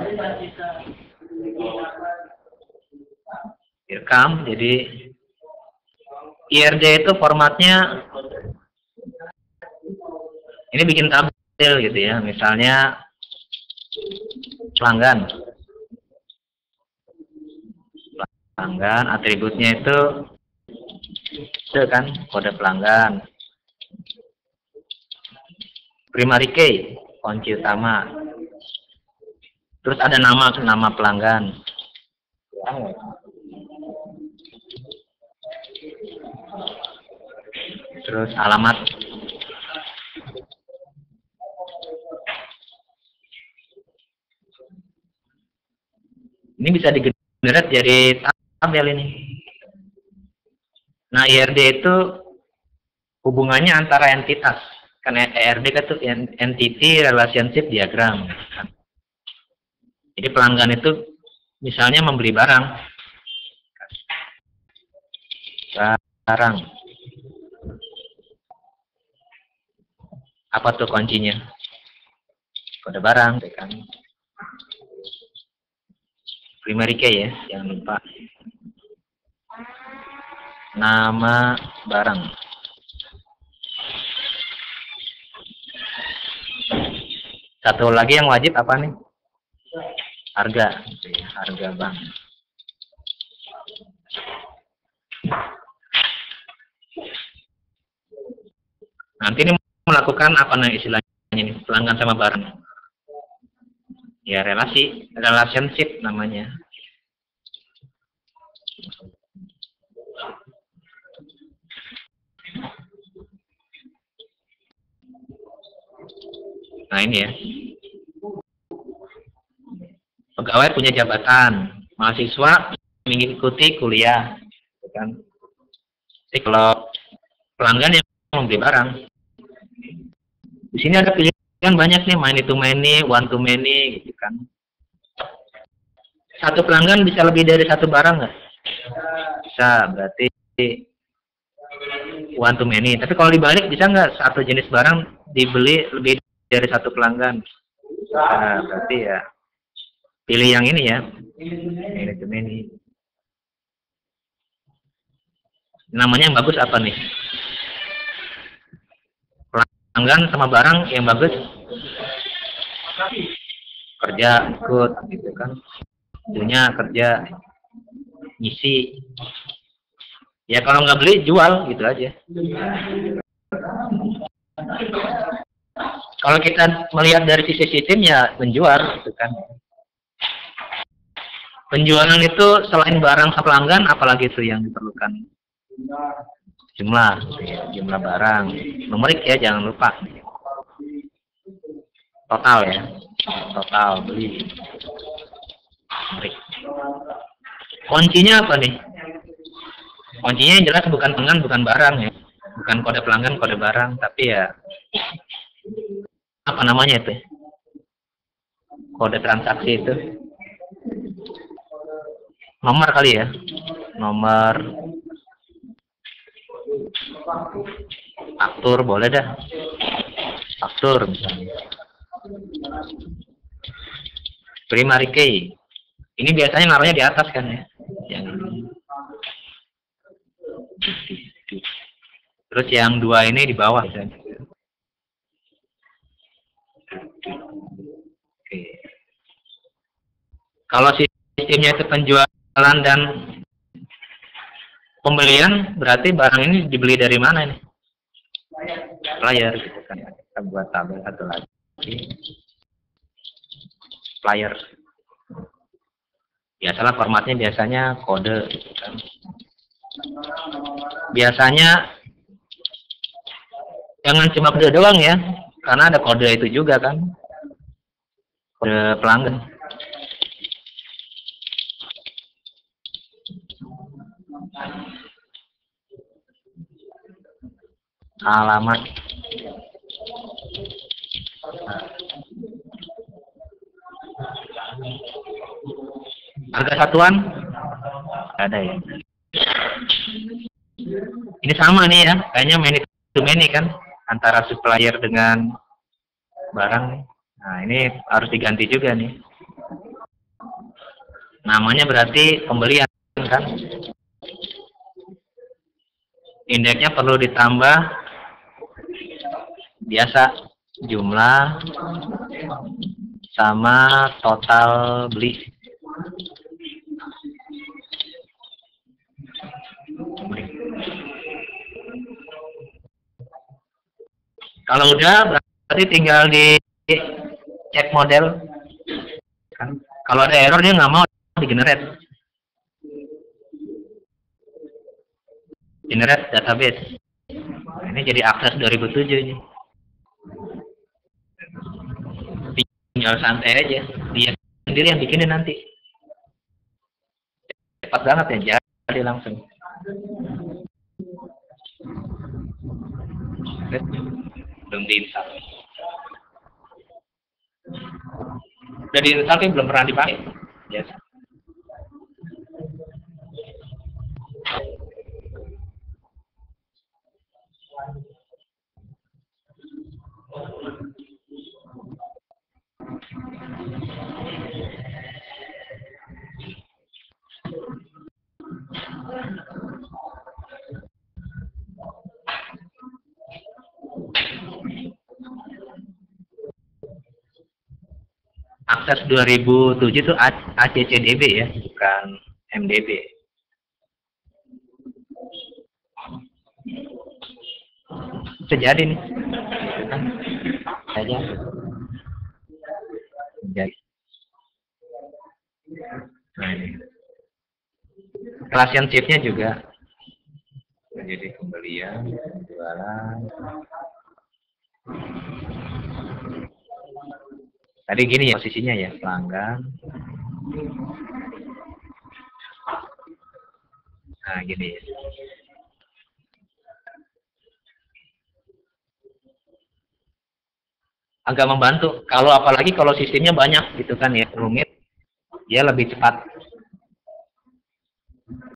Direkam. Jadi IRD itu formatnya ini bikin tabel gitu ya. Misalnya pelanggan atributnya itu kan kode pelanggan. Primary key, kunci utama. Terus ada nama pelanggan. Terus alamat. Ini bisa digenerate dari tabel ini. Nah, IRD itu hubungannya antara entitas. Karena IRD kan itu entity relationship diagram. Jadi pelanggan itu misalnya membeli barang. Apa tuh kuncinya? Kode barang, kan? Primary key ya, jangan lupa. Nama barang. Satu lagi yang wajib apa nih? Harga, harga bank. Nanti ini melakukan apa nih istilahnya ini, pelanggan sama barang. Ya relationship namanya. Nah ini ya. Pegawai punya jabatan, mahasiswa mengikuti kuliah, kan? Jadi kalau pelanggan yang membeli barang, di sini ada pilihan banyak nih, many to many, one to many, gitu kan? Satu pelanggan bisa lebih dari satu barang nggak? Bisa, berarti one to many. Tapi kalau dibalik bisa nggak satu jenis barang dibeli lebih dari satu pelanggan? Nah, berarti ya pilih yang ini ya, many to many. Namanya yang bagus apa nih? Pelanggan sama barang yang bagus kerja ikut gitu kan, dunia kerja ngisi ya, kalau nggak beli jual gitu aja. Kalau kita melihat dari sisi sistem ya menjual gitu kan. Penjualan itu selain barang ke pelanggan, apalagi itu yang diperlukan? Jumlah barang, numerik ya, jangan lupa. Total ya, total beli. Numerik. Kuncinya apa nih? Kuncinya yang jelas bukan pelanggan, bukan barang ya, bukan kode pelanggan, kode barang, tapi ya apa namanya itu? Kode transaksi itu. Nomor kali ya, nomor faktur boleh dah, faktur misalnya. Primary key, ini biasanya naruhnya di atas kan ya, yang terus yang dua ini di bawah misalnya. Oke. Kalau sistemnya itu penjualan dan pembelian, berarti barang ini dibeli dari mana ini? Supplier gitu kan. Kita buat tabel satu lagi. Supplier. Biasalah formatnya biasanya kode gitu kan. Biasanya jangan cuma kode doang ya, karena ada kode itu juga kan. Kode pelanggan. Alamat. Harga satuan ada ya. Ini sama nih ya, kayaknya many to many kan, antara supplier dengan barang nih. Nah ini harus diganti juga nih. Namanya berarti pembelian kan. Indeksnya perlu ditambah biasa jumlah sama total beli. Kalau udah berarti tinggal di cek model kan. Kalau ada error dia nggak mau di generate database. Ini jadi akses 2007 ini. Tinggal santai aja, dia sendiri yang bikinin nanti. Cepat banget ya, jadi langsung. Belum diinstal. Udah diinstal tapi belum pernah dipakai. Biasa. Akses 2007 itu ACCDB ya, bukan MDB. Terjadi nih. Saja. Jadi. Nah, ini. Relationship-nya juga. Jadi pembelian, jualan. Tadi gini ya posisinya ya, pelanggan. Nah, gini ya. Agak membantu. Kalau apalagi kalau sistemnya banyak gitu kan ya, rumit, dia lebih cepat.